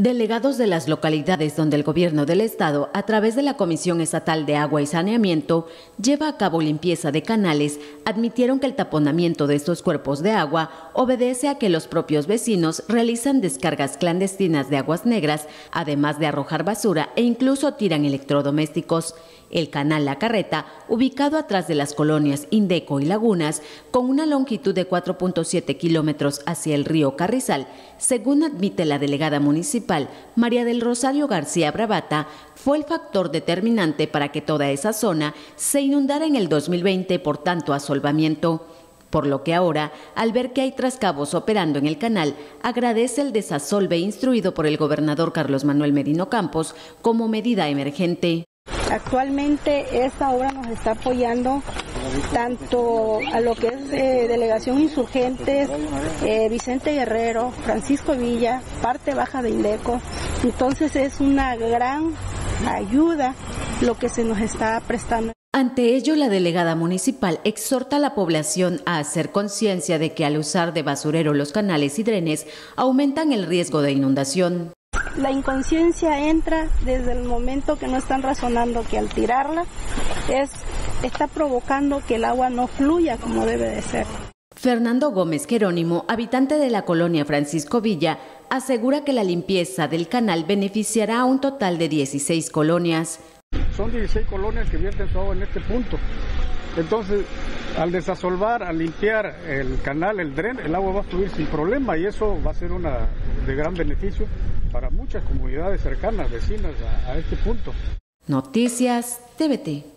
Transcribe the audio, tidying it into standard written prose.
Delegados de las localidades donde el gobierno del estado, a través de la Comisión Estatal de Agua y Saneamiento, lleva a cabo limpieza de canales, admitieron que el taponamiento de estos cuerpos de agua obedece a que los propios vecinos realizan descargas clandestinas de aguas negras, además de arrojar basura e incluso tiran electrodomésticos. El canal La Carreta, ubicado atrás de las colonias Indeco y Lagunas, con una longitud de 4.7 kilómetros hacia el río Carrizal, según admite la delegada municipal María del Rosario García Bravata, fue el factor determinante para que toda esa zona se inundara en el 2020 por tanto asolvamiento. Por lo que ahora, al ver que hay trascabos operando en el canal, agradece el desasolve instruido por el gobernador Carlos Manuel Merino Campos como medida emergente. Actualmente esta obra nos está apoyando tanto a lo que es Delegación Insurgentes, Vicente Guerrero, Francisco Villa, parte baja de Indeco. Entonces es una gran ayuda lo que se nos está prestando. Ante ello, la delegada municipal exhorta a la población a hacer conciencia de que al usar de basurero los canales y drenes aumentan el riesgo de inundación. La inconsciencia entra desde el momento que no están razonando que al tirarla está provocando que el agua no fluya como debe de ser. Fernando Gómez Jerónimo, habitante de la colonia Francisco Villa, asegura que la limpieza del canal beneficiará a un total de 16 colonias. Son 16 colonias que vierten su agua en este punto. Entonces, al desasolvar, al limpiar el canal, el dren, el agua va a fluir sin problema y eso va a ser de gran beneficio para muchas comunidades cercanas, vecinas a este punto. Noticias TVT.